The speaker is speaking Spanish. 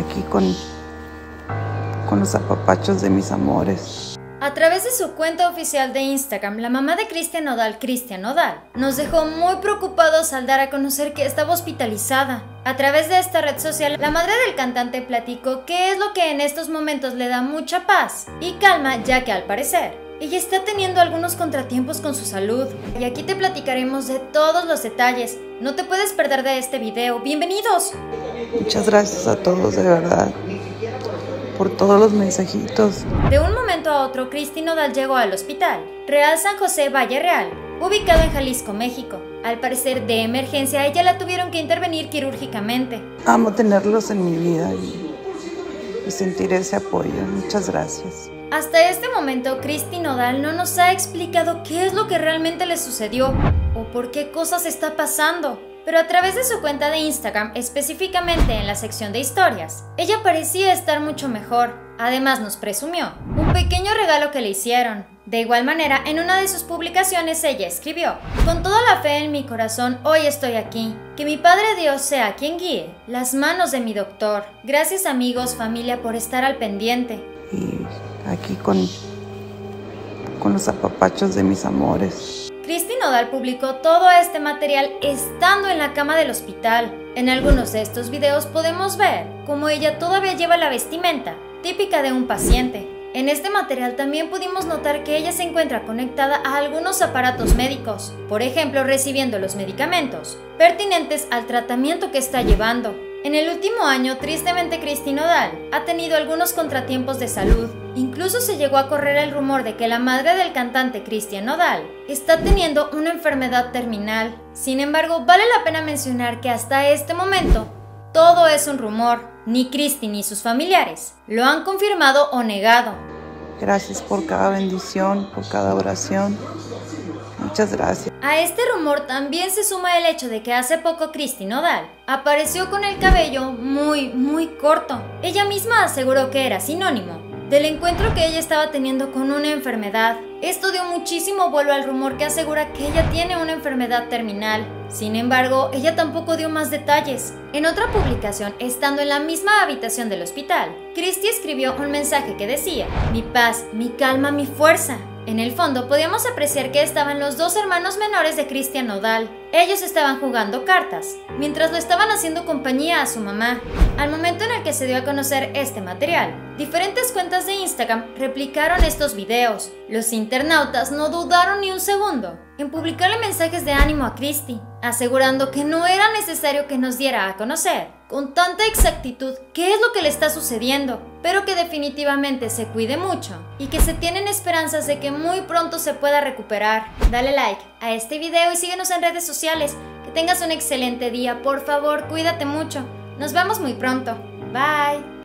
aquí con los apapachos de mis amores. A través de su cuenta oficial de Instagram, la mamá de Cristian Nodal, nos dejó muy preocupados al dar a conocer que estaba hospitalizada. A través de esta red social, la madre del cantante platicó qué es lo que en estos momentos le da mucha paz y calma, ya que al parecer ella está teniendo algunos contratiempos con su salud. Y aquí te platicaremos de todos los detalles. No te puedes perder de este video. ¡Bienvenidos! Muchas gracias a todos, de verdad, por todos los mensajitos. De un momento a otro, Cristi Nodal llegó al hospital Real San José Valle Real, ubicado en Jalisco, México. Al parecer, de emergencia, a ella la tuvieron que intervenir quirúrgicamente. Amo tenerlos en mi vida y sentir ese apoyo. Muchas gracias. Hasta este momento, Cristi Nodal no nos ha explicado qué es lo que realmente le sucedió o por qué cosas está pasando. Pero a través de su cuenta de Instagram, específicamente en la sección de historias, ella parecía estar mucho mejor. Además nos presumió un pequeño regalo que le hicieron. De igual manera, en una de sus publicaciones ella escribió: "Con toda la fe en mi corazón, hoy estoy aquí. Que mi Padre Dios sea quien guíe las manos de mi doctor. Gracias amigos, familia, por estar al pendiente". Y aquí con los apapachos de mis amores. Cristi Nodal publicó todo este material estando en la cama del hospital. En algunos de estos videos podemos ver cómo ella todavía lleva la vestimenta típica de un paciente. En este material también pudimos notar que ella se encuentra conectada a algunos aparatos médicos, por ejemplo recibiendo los medicamentos pertinentes al tratamiento que está llevando. En el último año, tristemente, Cristi Nodal ha tenido algunos contratiempos de salud. Incluso se llegó a correr el rumor de que la madre del cantante Cristian Nodal está teniendo una enfermedad terminal. Sin embargo, vale la pena mencionar que hasta este momento todo es un rumor. Ni Cristi ni sus familiares lo han confirmado o negado. Gracias por cada bendición, por cada oración. Muchas gracias. A este rumor también se suma el hecho de que hace poco Cristi Nodal apareció con el cabello muy corto. Ella misma aseguró que era sinónimo del encuentro que ella estaba teniendo con una enfermedad. Esto dio muchísimo vuelo al rumor que asegura que ella tiene una enfermedad terminal. Sin embargo, ella tampoco dio más detalles. En otra publicación, estando en la misma habitación del hospital, Cristi escribió un mensaje que decía: "Mi paz, mi calma, mi fuerza". En el fondo podíamos apreciar que estaban los dos hermanos menores de Cristian Nodal. Ellos estaban jugando cartas, mientras lo estaban haciendo compañía a su mamá. Al momento en el que se dio a conocer este material, diferentes cuentas de Instagram replicaron estos videos. Los internautas no dudaron ni un segundo en publicarle mensajes de ánimo a Cristi, asegurando que no era necesario que nos diera a conocer con tanta exactitud qué es lo que le está sucediendo, pero que definitivamente se cuide mucho y que se tienen esperanzas de que muy pronto se pueda recuperar. Dale like a este video y síguenos en redes sociales. Que tengas un excelente día, por favor, cuídate mucho. Nos vemos muy pronto. Bye.